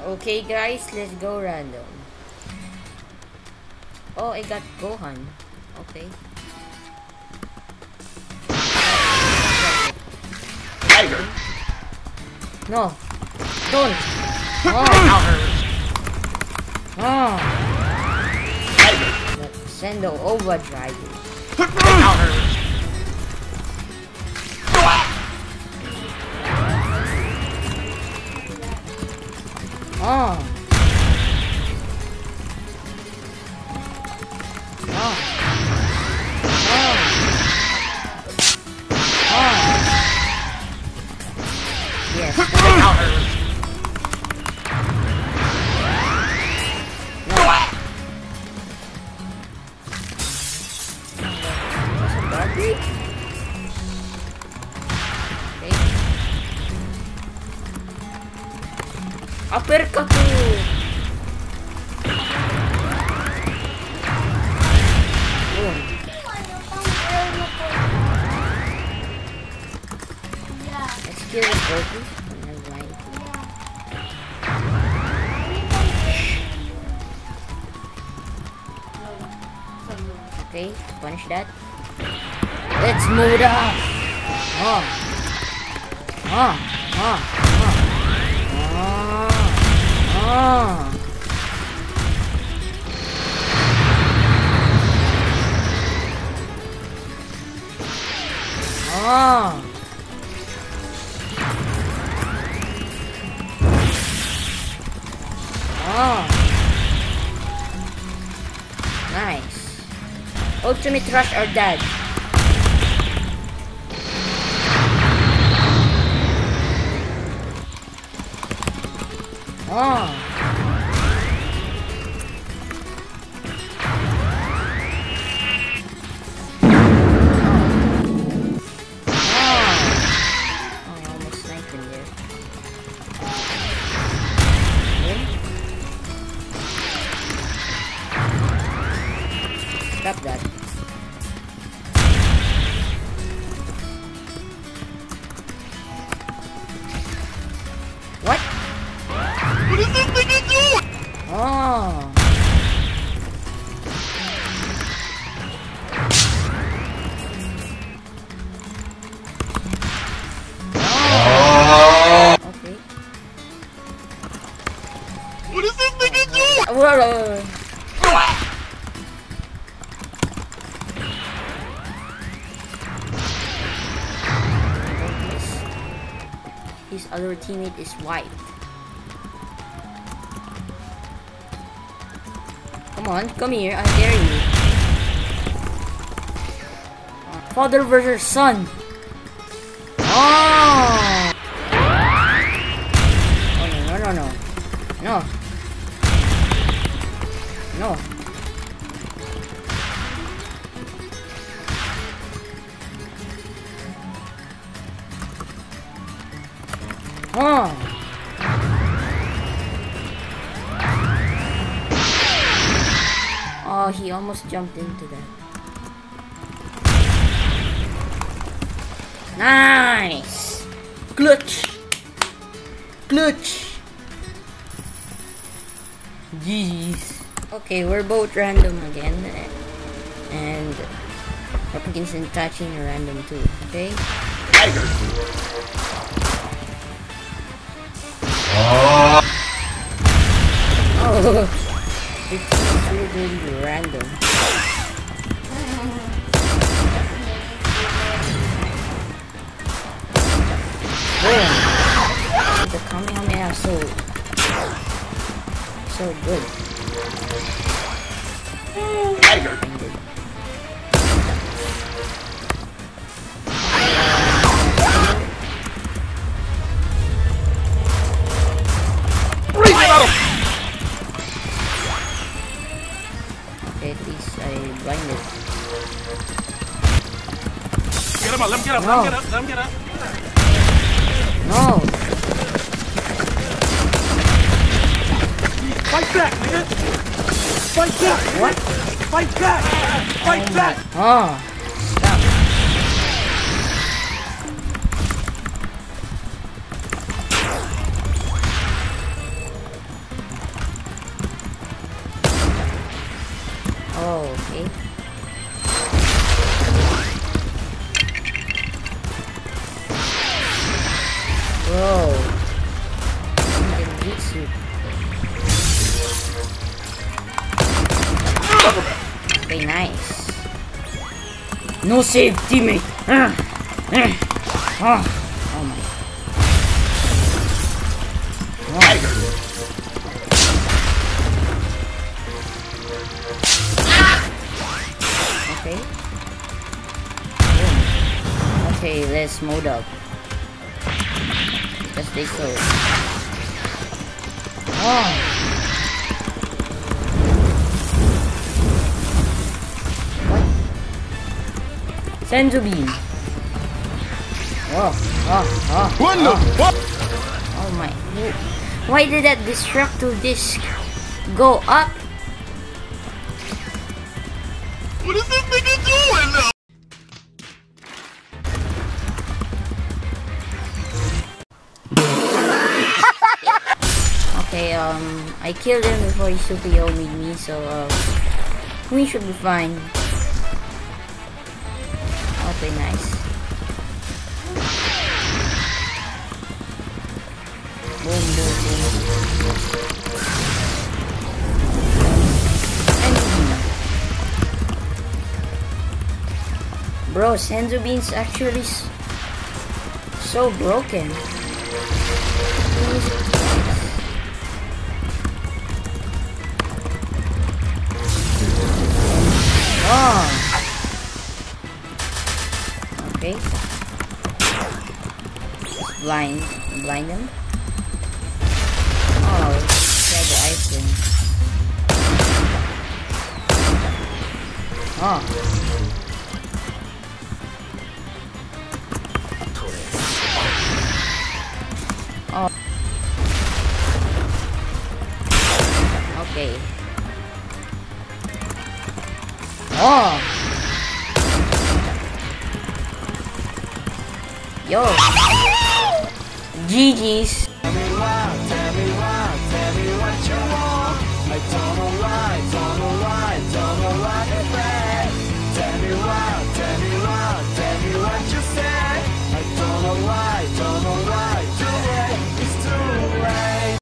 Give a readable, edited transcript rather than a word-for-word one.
Okay guys, let's go random. Oh, I got Gohan. Okay. Tiger. No. Don't. Oh. Oh. Tiger. Sendo overdrive. Oh. Oh. Yes. Uppercut. Let's kill the Goku. Okay, punish that. Let's move it up. Oh. Oh. Oh. Oh. Oh. Oh. Oh. Nice. Ultimate Rush or dead. Oh. Stop that. What? What is this thing doing? Oh. Okay. What is this thing doing? His other teammate is white. Come on, come here, I dare you. Father versus son. Oh! Oh no, no, no, no. No. No. Oh! Oh, he almost jumped into that. Nice! Clutch! Clutch! Jeez. Okay, we're both random again. And Hopkins and Tachi are random too, okay? Tiger. Oh! It's really random. Boom! The Kamehameha so good. Tiger. Okay, at least I blinded. Get him up, let him get up, No. let him get up, let him get up. No! Fight back, nigga! Fight back! What? Fight back! Fight back! Oh! Stop. Oh, okay. Whoa. Genjutsu. Okay, nice. No save, teammate. Oh my. Tiger. Okay. Okay, let's mode up. Because they so. Oh. What? Senzu beam. What the fuck? Oh my. Why did that destructive disc go up? What is this nigga doing now? Okay, I killed him before he super yomi'd me, so we should be fine. Okay, nice. Boom, boom, boom. Bro, Senzu Bean's actually so broken. Oh. Okay. Blind him. Oh, try the ice cream. Oh. Oh. Okay. Oh. Yo. GG's. Tell me what you want. I don't know why.